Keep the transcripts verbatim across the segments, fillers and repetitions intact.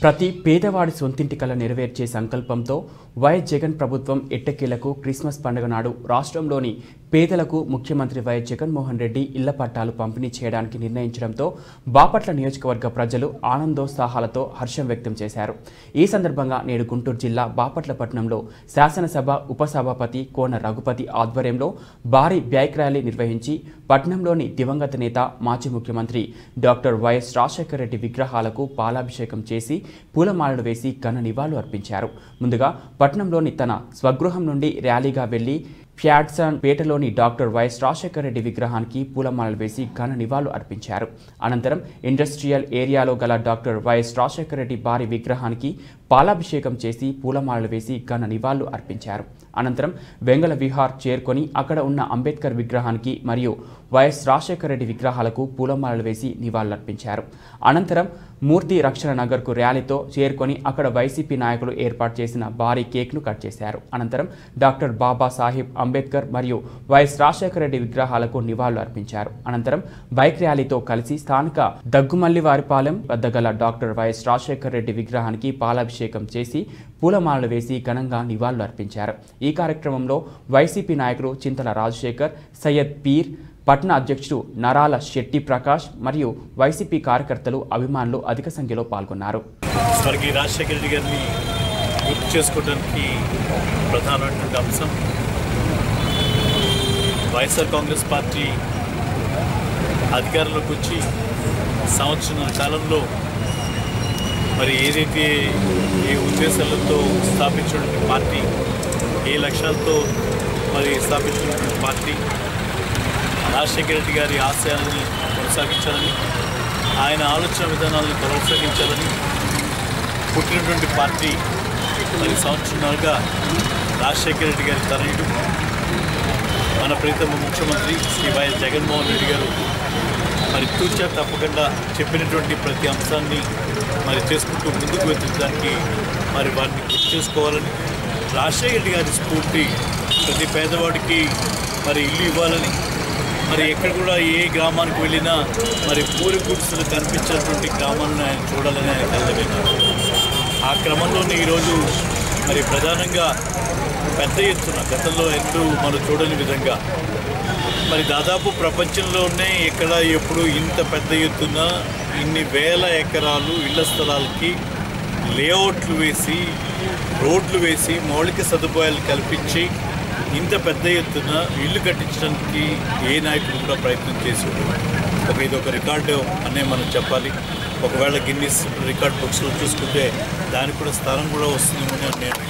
ప్రతి పేదవాడి సొంతింటి కల నెరవేర్చే సంకల్పంతో వైఎస్ జగన్ ప్రభుత్వం ఎట్టకేలకు క్రిస్మస్ పండుగ నాడు రాష్ట్రంలోని పేదలకు ముఖ్యమంత్రి వైఎస్ జగన్మోహన్ రెడ్డి ఇళ్ల పట్టాలు పంపిణీ చేయడానికి నిర్ణయించడంతో బాపట్ల నియోజకవర్గ ప్రజలు ఆనందోత్సాహాలతో హర్షం వ్యక్తం చేశారు. ఈ సందర్భంగా నేడు గుంటూరు జిల్లా బాపట్ల పట్టణంలో శాసనసభ ఉపసభాపతి కోన రఘుపతి ఆధ్వర్యంలో భారీ బైక్ ర్యాలీ నిర్వహించి పట్టణంలోని దివంగత నేత మాజీ ముఖ్యమంత్రి డాక్టర్ వైఎస్ రాజశేఖర రెడ్డి విగ్రహాలకు పాలాభిషేకం చేసి పూలమాలలు వేసి ఘన నివాళులు అర్పించారు. ముందుగా పట్టణంలోని తన స్వగృహం నుండి ర్యాలీగా వెళ్లి ఫ్యాట్సన్ పేటలోని డాక్టర్ వైఎస్ రాజశేఖర రెడ్డి విగ్రహానికి పూలమాలలు వేసి ఘన నివాళులు అర్పించారు. అనంతరం ఇండస్ట్రియల్ ఏరియాలో గల డాక్టర్ వైఎస్ రాజశేఖర రెడ్డి భారీ విగ్రహానికి పాలాభిషేకం చేసి పూలమాలలు వేసి ఘన నివాళులు అర్పించారు. అనంతరం వెంగళ విహార్ చేరుకొని అక్కడ ఉన్న అంబేద్కర్ విగ్రహానికి మరియు వైఎస్ రాజశేఖర రెడ్డి విగ్రహాలకు పూలమాలలు వేసి నివాళులర్పించారు. అనంతరం మూర్తి రక్షణ నగర్కు ర్యాలీతో చేరుకొని అక్కడ వైసీపీ నాయకులు ఏర్పాటు చేసిన భారీ కేక్ను కట్ చేశారు. అనంతరం డాక్టర్ బాబాసాహెబ్ అంబేద్కర్ మరియు వైఎస్ రాజశేఖర రెడ్డి విగ్రహాలకు నివాళులు అర్పించారు. అనంతరం బైక్ ర్యాలీతో కలిసి స్థానిక దగ్గుమల్లివారిపాలెం వద్ద గల డాక్టర్ వైఎస్ రాజశేఖర రెడ్డి విగ్రహానికి పాలాభిషేకం చేసి పూలమాలలు వేసి ఘనంగా నివాళులు అర్పించారు. ఈ కార్యక్రమంలో వైసీపీ నాయకులు చింతల రాజశేఖర్, సయ్యద్ పీర్, పట్న అధ్యక్షుడు నరాల శెట్టి ప్రకాష్ మరియు వైసీపీ కార్యకర్తలు అభిమానులు అధిక సంఖ్యలో పాల్గొన్నారు. స్వర్గీయ రాజశేఖర రెడ్డి గారిని గుర్తు చేసుకోవడానికి ప్రధానమైనటువంటి అంశం వైఎస్ఆర్ కాంగ్రెస్ పార్టీ అధికారంలోకి వచ్చి సంవత్సరాల కాలంలో మరి ఏదైతే ఏ ఉద్దేశాలతో స్థాపించినటువంటి పార్టీ, ఏ లక్ష్యాలతో మరి స్థాపించినటువంటి పార్టీ రాజశేఖర రెడ్డి గారి ఆశయాలని కొనసాగించాలని, ఆయన ఆలోచన విధానాలను కొనసాగించాలని పుట్టినటువంటి పార్టీ మరి సంవత్సరాలుగా రాజశేఖర రెడ్డి గారి తనయుడు మన ప్రీతమ ముఖ్యమంత్రి శ్రీ వైఎస్ జగన్మోహన్ రెడ్డి గారు మరి తూచా తప్పకుండా చెప్పినటువంటి ప్రతి అంశాన్ని మరి చేసుకుంటూ ముందుకు వెళ్తుందానికి మరి వారిని గుర్తు చేసుకోవాలని, రాజశేఖర రెడ్డి గారి స్ఫూర్తి ప్రతి పేదవాడికి మరి ఇల్లు ఇవ్వాలని, మరి ఎక్కడ కూడా ఏ గ్రామానికి వెళ్ళినా మరి పూరి గుడిసెలు కనిపించినటువంటి గ్రామాలను ఆయన చూడాలని ఆయన కలగన్నారు. ఆ క్రమంలోనే ఈరోజు మరి ప్రధానంగా పెద్ద ఎత్తున గతంలో ఎన్నడూ మనం చూడని విధంగా మరి దాదాపు ప్రపంచంలోనే ఎక్కడ ఎప్పుడు ఇంత పెద్ద ఎత్తున ఇన్ని వేల ఎకరాలు ఇళ్ల స్థలాలకి లేఅవుట్లు వేసి రోడ్లు వేసి మౌలిక సదుపాయాలు కల్పించి ఇంత పెద్ద ఎత్తున ఇల్లు కట్టించడానికి ఏ నాయకుడు కూడా ప్రయత్నం చేసి ఒక ఇది ఒక రికార్డు అనే మనం చెప్పాలి. ఒకవేళ గిన్నిస్ రికార్డ్ బుక్స్లో చూసుకుంటే దానికి కూడా స్థానం కూడా వస్తుందేమో అని నేను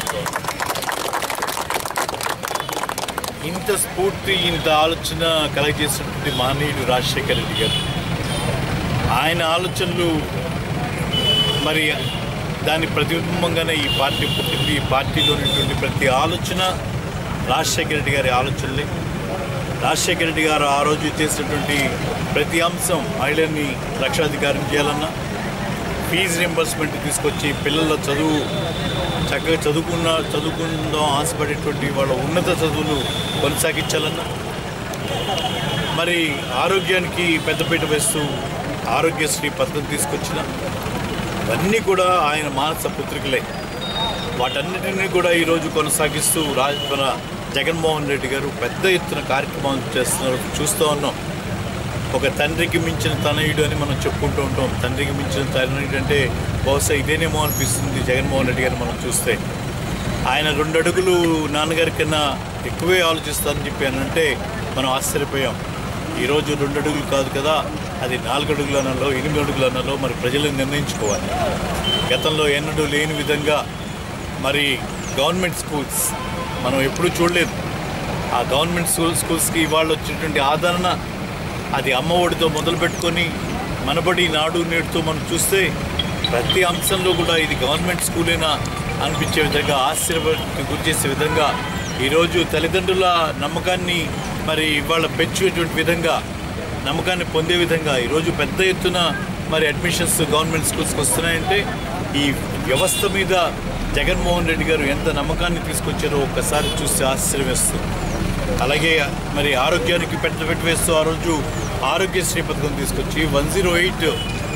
ఇంత స్ఫూర్తి ఇంత ఆలోచన కలగజేసినటువంటి మహనీయుడు రాజశేఖర రెడ్డి గారు. ఆయన ఆలోచనలు మరి దాని ప్రతిబింబంగానే ఈ పార్టీ పుట్టింది. ఈ పార్టీలో ఉన్నటువంటి ప్రతి ఆలోచన రాజశేఖర రెడ్డి గారి ఆలోచనలే. రాజశేఖర రెడ్డి గారు ఆ రోజు చేసినటువంటి ప్రతి అంశం మహిళల్ని లక్షాధికారం చేయాలన్నా, ఫీజు రింబర్స్మెంట్ తీసుకొచ్చి పిల్లల చదువు చక్కగా చదువుకున్న చదువుకుందాం ఆశపడేటువంటి వాళ్ళ ఉన్నత చదువులు కొనసాగించాలన్నా, మరి ఆరోగ్యానికి పెద్దపీట వేస్తూ ఆరోగ్యశ్రీ పథకం తీసుకొచ్చిన ఇవన్నీ కూడా ఆయన మానస పుత్రికలే. వాటన్నిటినీ కూడా ఈరోజు కొనసాగిస్తూ రాజ మన జగన్మోహన్ రెడ్డి గారు పెద్ద ఎత్తున కార్యక్రమాలు చేస్తున్నారు, చూస్తూ ఉన్నాం. ఒక తండ్రికి మించిన తనయుడు అని మనం చెప్పుకుంటూ ఉంటాం. తండ్రికి మించిన తనయుడు అంటే బహుశా ఇదేనేమో అనిపిస్తుంది జగన్మోహన్ రెడ్డి గారు మనం చూస్తే. ఆయన రెండు అడుగులు నాన్నగారి కన్నా ఎక్కువే ఆలోచిస్తారని చెప్పి అని అంటే మనం ఆశ్చర్యపోయాం. ఈరోజు రెండు అడుగులు కాదు కదా, అది నాలుగు అడుగులు అనాలో ఎనిమిది అడుగులు అనాలో మరి ప్రజలు నిర్ణయించుకోవాలి. గతంలో ఎన్నడూ లేని విధంగా మరి గవర్నమెంట్ స్కూల్స్ మనం ఎప్పుడూ చూడలేదు. ఆ గవర్నమెంట్ స్కూల్ స్కూల్స్కి ఇవాళ వచ్చినటువంటి ఆదరణ అది అమ్మ ఒడితో మొదలు పెట్టుకొని మనబడి నాడు నేడుతో మనం చూస్తే ప్రతి అంశంలో కూడా ఇది గవర్నమెంట్ స్కూలేనా అనిపించే విధంగా, ఆశ్చర్యానికి గురి చేసే విధంగా ఈరోజు తల్లిదండ్రుల నమ్మకాన్ని మరి ఇవాళ పెంచేటువంటి విధంగా, నమ్మకాన్ని పొందే విధంగా ఈరోజు పెద్ద ఎత్తున మరి అడ్మిషన్స్ గవర్నమెంట్ స్కూల్స్కి వస్తున్నాయంటే ఈ వ్యవస్థ మీద జగన్మోహన్ రెడ్డి గారు ఎంత నమ్మకాన్ని తీసుకొచ్చారో ఒక్కసారి చూస్తే ఆశ్చర్యం వేస్తుంది. అలాగే మరి ఆరోగ్యానికి పెద్ద పెట్టి వేస్తూ ఆ రోజు ఆరోగ్యశ్రీ పథకం తీసుకొచ్చి వన్ జీరో ఎయిట్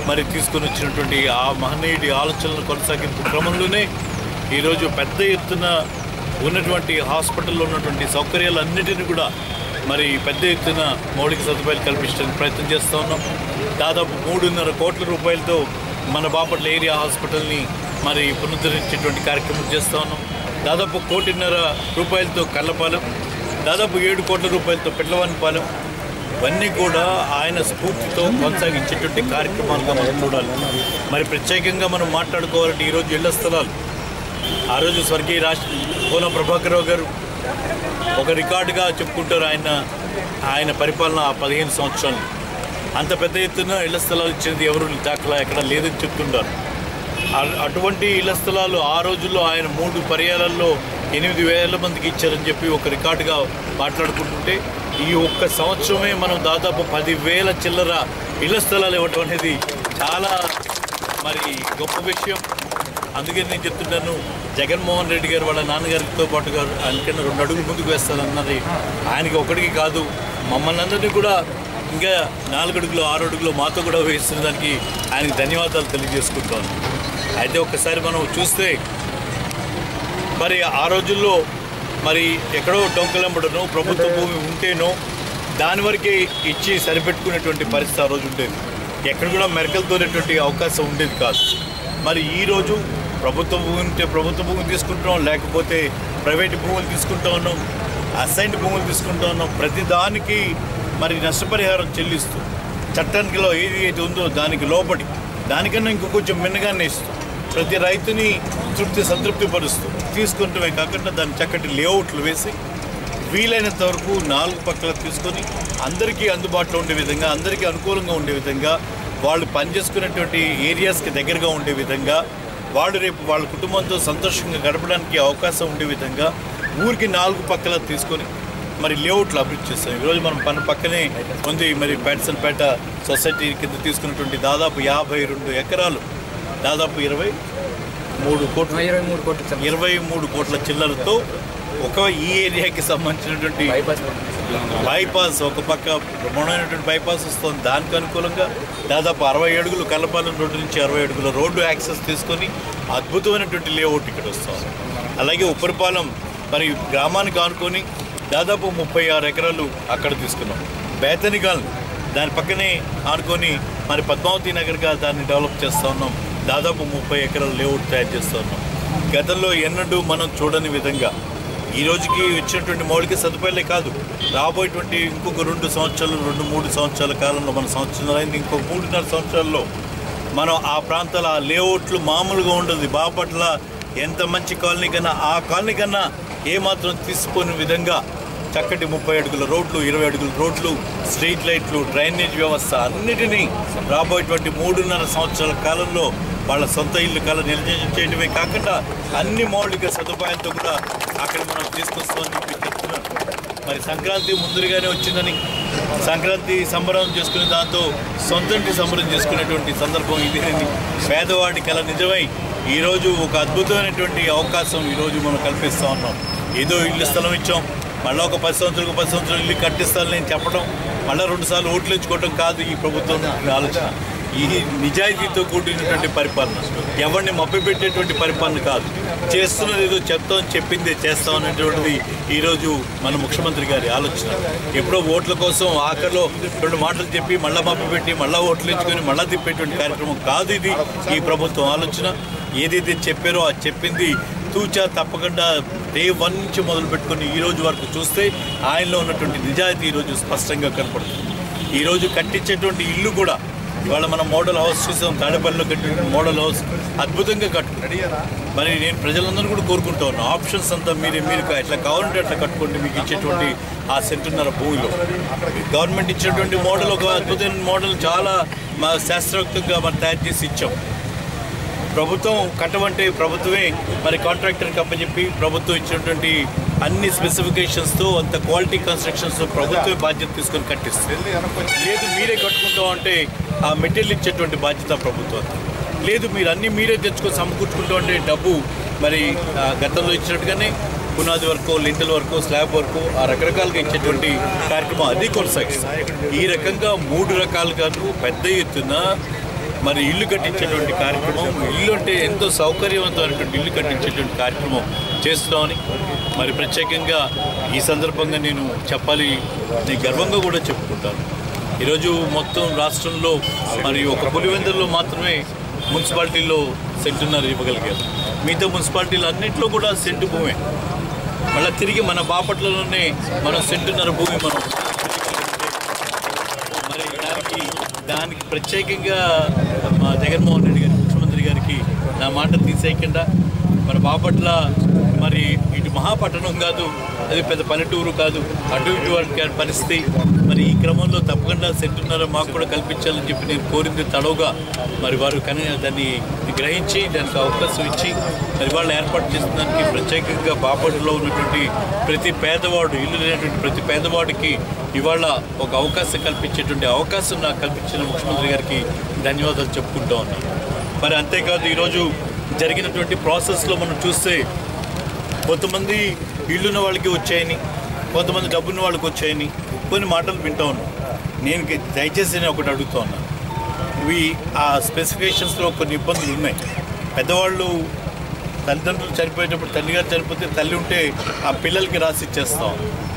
మరి తీసుకొని వచ్చినటువంటి ఆ మహనీయుడి ఆలోచనలు కొనసాగింపు క్రమంలోనే ఈరోజు పెద్ద ఎత్తున ఉన్నటువంటి హాస్పిటల్లో ఉన్నటువంటి సౌకర్యాలన్నిటినీ కూడా మరి పెద్ద ఎత్తున మౌలిక సదుపాయాలు కల్పించడానికి ప్రయత్నం చేస్తూ ఉన్నాం. దాదాపు మూడున్నర కోట్ల రూపాయలతో మన బాపట్ల ఏరియా హాస్పిటల్ని మరి పునరుద్ధరించేటువంటి కార్యక్రమం చేస్తూ ఉన్నాం. దాదాపు కోటిన్నర రూపాయలతో కళ్ళపాలెం, దాదాపు ఏడు కోట్ల రూపాయలతో పిట్లవానిపాలెం, ఇవన్నీ కూడా ఆయన స్ఫూర్తితో కొనసాగించేటువంటి కార్యక్రమాలుగా మనం చూడాలి. మరి ప్రత్యేకంగా మనం మాట్లాడుకోవాలంటే ఈరోజు ఇళ్ల స్థలాలు, ఆ రోజు స్వర్గీయ రాష్ట్ర కోన ప్రభాకరరావు గారు ఒక రికార్డుగా చెప్పుకుంటారు. ఆయన ఆయన పరిపాలన ఆ పదిహేను సంవత్సరాలు అంత పెద్ద ఎత్తున ఇళ్ల స్థలాలు ఇచ్చేది ఎవరు దాఖలా ఎక్కడ లేదని చెప్తుంటారు. అటువంటి ఇళ్ల స్థలాలు ఆ రోజుల్లో ఆయన మూడు పర్యాయాలలో ఎనిమిది వేల మందికి ఇచ్చారని చెప్పి ఒక రికార్డుగా మాట్లాడుకుంటుంటే, ఈ ఒక్క సంవత్సరమే మనం దాదాపు పదివేల చిల్లర ఇళ్ల స్థలాలు ఇవ్వటం అనేది చాలా మరి గొప్ప విషయం. అందుకే నేను చెప్తున్నాను, జగన్మోహన్ రెడ్డి గారు వాళ్ళ నాన్నగారితో పాటుగా అందుకని రెండు అడుగులు ముందుకు వేస్తారన్నది ఆయనకి ఒకటికి కాదు, మమ్మల్ని అందరినీ కూడా ఇంకా నాలుగు అడుగులు ఆరు అడుగులు మాతో కూడా వేస్తున్న దానికి ఆయనకి ధన్యవాదాలు తెలియజేసుకుంటాను. అయితే ఒక్కసారి మనం చూస్తే మరి ఆ రోజుల్లో మరి ఎక్కడో డొంకలంబడనో ప్రభుత్వ భూమి ఉంటేనో దాని వరకే ఇచ్చి సరిపెట్టుకునేటువంటి పరిస్థితి ఆ రోజు ఉండేది. ఎక్కడ కూడా మెరకలతోనేటువంటి అవకాశం ఉండేది కాదు. మరి ఈరోజు ప్రభుత్వ భూమి ఉంటే ప్రభుత్వ భూములు తీసుకుంటున్నాం, లేకపోతే ప్రైవేట్ భూములు తీసుకుంటూ ఉన్నాం, అసైన్డ్ భూములు తీసుకుంటూ ఉన్నాం. ప్రతి దానికి మరి నష్టపరిహారం చెల్లిస్తూ చట్టానికిలో ఏది ఏది ఉందో దానికి లోబడి దానికన్నా ఇంకో కొంచెం మిన్నగానే ఇస్తూ ప్రతి రైతుని తృప్తి సంతృప్తి పరుస్తూ తీసుకుంటమే కాకుండా దాని చక్కటి లేఅవుట్లు వేసి వీలైనంత వరకు నాలుగు పక్కల తీసుకొని అందరికీ అందుబాటులో ఉండే విధంగా, అందరికీ అనుకూలంగా ఉండే విధంగా, వాళ్ళు పనిచేసుకునేటువంటి ఏరియాస్కి దగ్గరగా ఉండే విధంగా, వాళ్ళు రేపు వాళ్ళ కుటుంబంతో సంతోషంగా గడపడానికి అవకాశం ఉండే విధంగా ఊరికి నాలుగు పక్కల తీసుకొని మరి లేఅవుట్లు అభివృద్ధి చేస్తాం. ఈరోజు మనం పని పక్కనే ఉంది మరి ప్యాట్సన్పేట సొసైటీ కింద తీసుకున్నటువంటి దాదాపు యాభై రెండు ఎకరాలు దాదాపు ఇరవై మూడు కోట్ల ఇరవై మూడు కోట్ల ఇరవై మూడు కోట్ల చిల్లరతో ఒక ఈ ఏరియాకి సంబంధించినటువంటి బైపాస్ ఒక పక్క బ్రహ్మాండమైనటువంటి బైపాస్ వస్తుంది. దానికి అనుకూలంగా దాదాపు అరవై అడుగులు కల్లపాలెం రోడ్డు నుంచి అరవై అడుగుల రోడ్డు యాక్సెస్ తీసుకొని అద్భుతమైనటువంటి లేఅవుట్ ఇక్కడ వస్తాం. అలాగే ఉప్పరిపాలెం మరి గ్రామానికి ఆనుకొని దాదాపు ముప్పై ఆరు ఎకరాలు అక్కడ తీసుకున్నాం. బేతనిగాల్ దాని పక్కనే ఆనుకొని మరి పద్మావతి నగర్గా దాన్ని డెవలప్ చేస్తూ ఉన్నాం. దాదాపు ముప్పై ఎకరాల లేఅవుట్ తయారు చేస్తూ ఉన్నాం. గతంలో ఎన్నడూ మనం చూడని విధంగా ఈ రోజుకి వచ్చినటువంటి మౌలిక సదుపాయాలే కాదు, రాబోయేటువంటి ఇంకొక రెండు సంవత్సరాలు రెండు మూడు సంవత్సరాల కాలంలో మన సంవత్సరం అయింది, ఇంకొక మూడున్నర సంవత్సరాల్లో మనం ఆ ప్రాంతాల ఆ లేఅవుట్లు మామూలుగా ఉండదు. బాపట్ల ఎంత మంచి కాలనీ కన్నా ఆ కాలనీ కన్నా ఏమాత్రం తీసుకునే విధంగా చక్కటి ముప్పై అడుగుల రోడ్లు, ఇరవై అడుగుల రోడ్లు, స్ట్రీట్ లైట్లు, డ్రైనేజ్ వ్యవస్థ అన్నిటినీ రాబోయేటువంటి మూడున్నర సంవత్సరాల కాలంలో వాళ్ళ సొంత ఇల్లు కళ నిర్ణయం చేయడమే కాకుండా అన్ని మౌలిక సదుపాయాలతో కూడా అక్కడ మనం తీసుకొస్తామని చెప్పి చెప్తున్నాం. మరి సంక్రాంతి ముందుగానే వచ్చిందని సంక్రాంతి సంబరం చేసుకునే దాంతో సొంతంటి సంబరం చేసుకునేటువంటి సందర్భం ఇదేనండి. పేదవాడి కళ నిజమై ఈరోజు ఒక అద్భుతమైనటువంటి అవకాశం ఈరోజు మనం కల్పిస్తూ ఉన్నాం. ఏదో ఇల్లు స్థలం ఇచ్చాం, మళ్ళీ ఒక పది సంవత్సరాలకు పది సంవత్సరాలు ఇల్లు కట్టిస్తాను నేను చెప్పడం, మళ్ళీ రెండుసార్లు ఓట్లు ఇచ్చుకోవడం కాదు ఈ ప్రభుత్వం ఆలోచన. ఈ నిజాయితీతో కూడినటువంటి పరిపాలన, ఎవరిని మభ్యపెట్టేటువంటి పరిపాలన కాదు. చేస్తున్నది ఏదో చెప్తాం, చెప్పిందే చేస్తాం అనేటువంటిది ఈరోజు మన ముఖ్యమంత్రి గారి ఆలోచన. ఎప్పుడో ఓట్ల కోసం ఆఖరిలో రెండు మాటలు చెప్పి మళ్ళీ మభ్యపెట్టి మళ్ళీ ఓట్లు ఇచ్చుకొని మళ్ళీ తిప్పేటువంటి కార్యక్రమం కాదు ఇది ఈ ప్రభుత్వం ఆలోచన. ఏదైతే చెప్పారో అది చెప్పింది తూచా తప్పకుండా డే వన్ నుంచి మొదలు పెట్టుకుని ఈ రోజు వరకు చూస్తే ఆయనలో ఉన్నటువంటి నిజాయితీ ఈరోజు స్పష్టంగా కనపడుతుంది. ఈరోజు కట్టించేటువంటి ఇల్లు కూడా ఇవాళ మనం మోడల్ హౌస్ చూసాం, తాడేపల్లిలో కట్టిన మోడల్ హౌస్ అద్భుతంగా కట్టుకుంటాడు. మరి నేను ప్రజలందరూ కూడా కోరుకుంటా ఉన్నాను, ఆప్షన్స్ అంతా మీరే మీరు ఎట్లా కావాలంటే అట్లా కట్టుకోండి. మీకు ఇచ్చేటువంటి ఆ సెంటున్నర భూమిలో గవర్నమెంట్ ఇచ్చినటువంటి మోడల్ ఒక అద్భుతమైన మోడల్ చాలా మా శాస్త్రోక్తంగా మనం తయారు చేసి ఇచ్చాం. ప్రభుత్వం కట్టమంటే ప్రభుత్వమే మరి కాంట్రాక్టర్కి అప్పచెప్పి ప్రభుత్వం ఇచ్చినటువంటి అన్ని స్పెసిఫికేషన్స్తో అంత క్వాలిటీ కన్స్ట్రక్షన్స్తో ప్రభుత్వమే బాధ్యత తీసుకొని కట్టిస్తుంది. లేదు మీరే కట్టుకుంటాం అంటే ఆ మెటీరియల్ ఇచ్చేటువంటి బాధ్యత ప్రభుత్వం. లేదు మీరు అన్నీ మీరే తెచ్చుకొని సమకూర్చుకుంటాం అంటే డబ్బు మరి గతంలో ఇచ్చినట్టుగానే పునాది వరకు, లింటల్ వరకు, స్లాబ్ వరకు ఆ రకరకాలుగా ఇచ్చేటువంటి కార్యక్రమం అది కొనసాగిస్తుంది. ఈ రకంగా మూడు రకాలుగాను పెద్ద ఎత్తున మరి ఇల్లు కట్టించేటువంటి కార్యక్రమం, ఇల్లు అంటే ఎంతో సౌకర్యవంతమైనటువంటి ఇల్లు కట్టించేటువంటి కార్యక్రమం చేస్తున్నామని మరి ప్రత్యేకంగా ఈ సందర్భంగా నేను చెప్పాలి, నేను గర్వంగా కూడా చెప్పుకుంటాను. ఈరోజు మొత్తం రాష్ట్రంలో మరి ఒక పులివెందుల్లో మాత్రమే మున్సిపాలిటీలో సెంటున్నర ఇవ్వగలిగారు. మిగతా మున్సిపాలిటీలు అన్నింటిలో కూడా సెంటు భూమే. మళ్ళీ తిరిగి మన బాపట్లలోనే మనం సెంటున్నర భూమి మనం మరి దానికి దానికి ప్రత్యేకంగా మా జగన్మోహన్ రెడ్డి గారి ముఖ్యమంత్రి గారికి నా మాట తీసేయకుండా మన బాపట్ల మరి ఇటు మహాపట్టణం కాదు, అది పెద్ద పల్లెటూరు కాదు, అటు ఇటు పరిస్థితి. మరి ఈ క్రమంలో తప్పకుండా సెంటున్నర మాకు కూడా కల్పించాలని చెప్పి నేను కోరింది తడవుగా మరి వారు కానీ దాన్ని గ్రహించి దానికి అవకాశం ఇచ్చి మరి వాళ్ళు ఏర్పాటు చేసిన ప్రత్యేకంగా బాపట్లలో ఉన్నటువంటి ప్రతి పేదవాడు, ఇల్లు లేనటువంటి ప్రతి పేదవాడికి ఇవాళ ఒక అవకాశం కల్పించేటువంటి అవకాశం నాకు కల్పించిన ముఖ్యమంత్రి గారికి ధన్యవాదాలు చెప్పుకుంటూ ఉన్నాను. మరి అంతేకాదు ఈరోజు జరిగినటువంటి ప్రాసెస్లో మనం చూస్తే కొంతమంది ఇల్లున్న వాళ్ళకి వచ్చాయని, కొంతమంది డబ్బున్న వాళ్ళకి వచ్చాయని కొన్ని మాటలు వింటూ ఉన్నాం. నేను దయచేసి నేను ఒకటి అడుగుతూ ఉన్నాను, ఇవి ఆ స్పెసిఫికేషన్స్లో కొన్ని ఇబ్బందులు ఉన్నాయి. పెద్దవాళ్ళు తల్లిదండ్రులు చనిపోయేటప్పుడు తల్లిగారు చనిపోతే తల్లి ఉంటే ఆ పిల్లలకి రాసి ఇచ్చేస్తాం.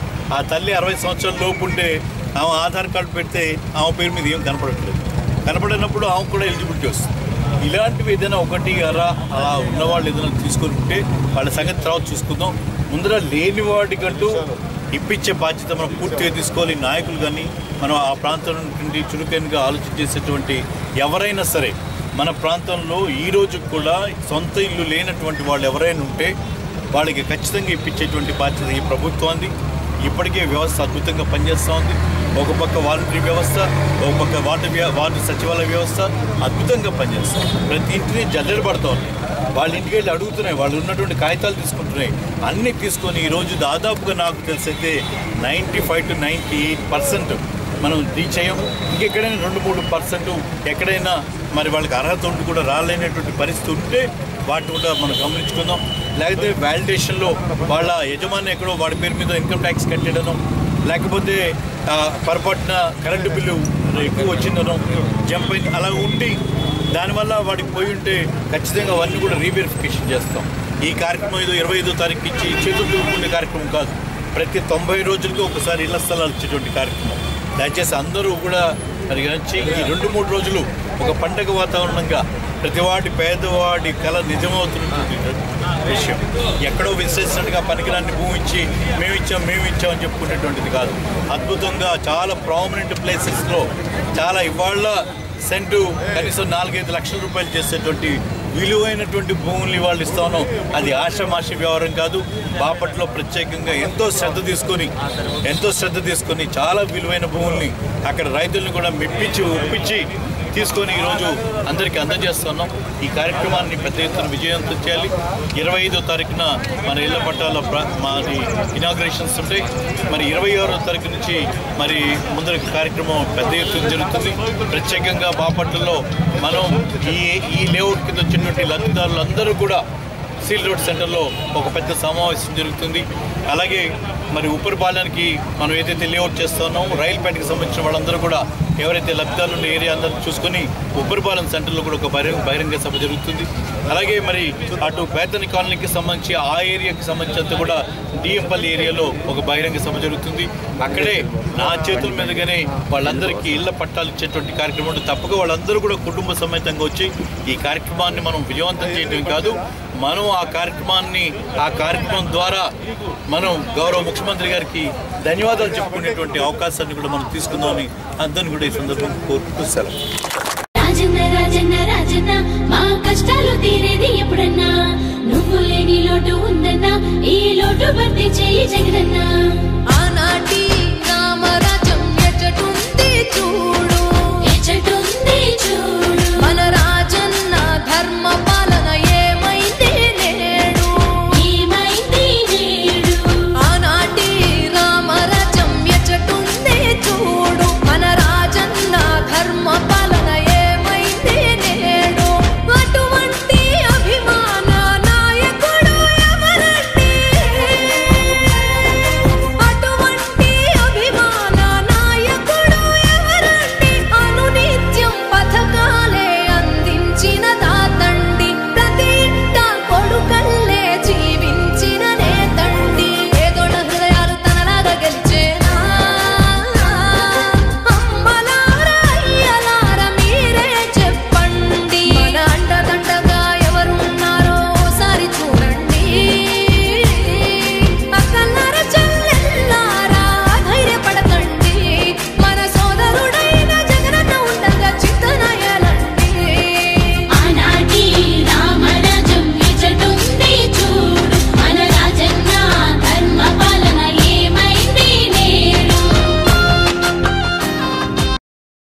ఆ తల్లి అరవై సంవత్సరాల లోపు ఉంటే ఆమె ఆధార్ కార్డు పెడితే ఆమె పేరు మీద ఏం కనపడట్లేదు. కనపడినప్పుడు ఆమె కూడా ఎలిజిబిలిటీ వస్తుంది. ఇలాంటివి ఏదైనా ఒకటి అరా అలా ఉన్నవాళ్ళు ఏదైనా తీసుకొని ఉంటే వాళ్ళ సంగతి తర్వాత చూసుకుందాం. ముందర లేని వాటికంటూ ఇప్పించే బాధ్యత మనం పూర్తిగా తీసుకోవాలి. నాయకులు కానీ మనం ఆ ప్రాంతం నుండి చురుకైనగా ఆలోచన చేసేటువంటి ఎవరైనా సరే మన ప్రాంతంలో ఈరోజు కూడా సొంత ఇల్లు లేనటువంటి వాళ్ళు ఎవరైనా ఉంటే వాళ్ళకి ఖచ్చితంగా ఇప్పించేటువంటి బాధ్యత ఈ ప్రభుత్వాన్ని. ఇప్పటికే వ్యవస్థ అద్భుతంగా పనిచేస్తూ ఉంది. ఒక పక్క వాలంటరీ వ్యవస్థ, ఒక పక్క వార్డు వార్డు సచివాలయ వ్యవస్థ అద్భుతంగా పనిచేస్తుంది. ప్రతి ఇంటిని జల్లెడ పడుతూ ఉన్నాయి. వాళ్ళ ఇంటికి వెళ్ళి అడుగుతున్నాయి, వాళ్ళు ఉన్నటువంటి కాగితాలు తీసుకుంటున్నాయి. అన్నీ తీసుకొని ఈరోజు దాదాపుగా నాకు తెలిసైతే ninety five to ninety eight percent మనం రీచ్ అయ్యాం. ఇంకెక్కడైనా రెండు మూడు పర్సెంట్ ఎక్కడైనా మరి వాళ్ళకి అర్హత ఉండి కూడా రాలేనటువంటి పరిస్థితి ఉంటే వాటిని కూడా మనం గమనించుకుందాం. లేకపోతే వ్యాలిడేషన్లో వాళ్ళ యజమాని ఎక్కడో వాడి పేరు మీద ఇన్కమ్ ట్యాక్స్ కట్టేయడం, లేకపోతే పొరపాటున కరెంటు బిల్లు ఎక్కువ వచ్చిందనో జంప్ అయింది అలా ఉండి దానివల్ల వాడికి పోయి ఉంటే ఖచ్చితంగా అవన్నీ కూడా రీవెరిఫికేషన్ చేస్తాం. ఈ కార్యక్రమం ఏదో ఇరవై ఐదో తారీఖు ఇచ్చి చేతులు దులుపుకునే కార్యక్రమం కాదు. ప్రతి తొంభై రోజులకి ఒకసారి ఇళ్ల స్థలాలు ఇచ్చేటువంటి కార్యక్రమం. దయచేసి అందరూ కూడా మరి వచ్చి ఈ రెండు మూడు రోజులు ఒక పండగ వాతావరణంగా ప్రతివాడి పేదవాడి కళ నిజమవుతున్నటువంటి విషయం. ఎక్కడో విశ్లేషినట్టుగా పనికిరాన్ని భూమి ఇచ్చి మేము ఇచ్చాం మేము ఇచ్చాం అని చెప్పుకునేటువంటిది కాదు. అద్భుతంగా చాలా ప్రామినెంట్ ప్లేసెస్లో చాలా ఇవాళ సెంటు కనీసం నాలుగైదు లక్షల రూపాయలు చేసేటువంటి విలువైనటువంటి భూముల్ని వాళ్ళు ఇస్తా ఉన్నాం. అది ఆషామాషి వ్యవహారం కాదు. బాపట్లో ప్రత్యేకంగా ఎంతో శ్రద్ధ తీసుకొని ఎంతో శ్రద్ధ తీసుకొని చాలా విలువైన భూముల్ని అక్కడ రైతులను కూడా మెప్పించి ఒప్పించి తీసుకొని ఈరోజు అందరికీ అందజేస్తున్నాం. ఈ కార్యక్రమాన్ని పెద్ద ఎత్తున విజయవంతం చేయాలి. ఇరవై ఐదో తారీఖున మన ఇళ్ల పట్టాల మాది ఇనాగ్రేషన్స్ ఉంటాయి. మరి ఇరవై ఆరో తారీఖు నుంచి మరి ముందరికి కార్యక్రమం పెద్ద ఎత్తున జరుగుతుంది. ప్రత్యేకంగా బాపట్లలో మనం ఈ ఈ లేఅవుట్ కింద వచ్చినటువంటి లబ్ధిదారులు అందరూ కూడా సీల్ రోడ్ సెంటర్లో ఒక పెద్ద సమావేశం జరుగుతుంది. అలాగే మరి ఉప్పరిపాలెంకి మనం ఏదైతే లేఅవుట్ చేస్తున్నామో రైల్పేటకి సంబంధించిన వాళ్ళందరూ కూడా ఎవరైతే లబ్ధిదారులు ఉన్న ఏరియా అందరూ చూసుకొని ఉప్పరిపాలెం సెంటర్లో కూడా ఒక బహిరంగ బహిరంగ సభ జరుగుతుంది. అలాగే మరి అటు బేతని కాలనీకి సంబంధించి ఆ ఏరియాకి సంబంధించినంత కూడా డిఎంపల్లి ఏరియాలో ఒక బహిరంగ సభ జరుగుతుంది. అక్కడే నా చేతుల మీదుగానే వాళ్ళందరికీ ఇళ్ల పట్టాలు ఇచ్చేటువంటి కార్యక్రమం తప్పక వాళ్ళందరూ కూడా కుటుంబ సమేతంగా వచ్చి ఈ కార్యక్రమాన్ని మనం విజయవంతం చేయడం కాదు, మనం ఆ కార్యక్రమాన్ని ఆ కార్యక్రమం ద్వారా మనం గౌరవ ముఖ్యమంత్రి గారికి ధన్యవాదాలు చెప్పుకునేటువంటి అవకాశాన్ని కూడా మనం తీసుకుందామని అందరిని కూడా ఈ సందర్భంగా కోరుకుంటూ సెలవు.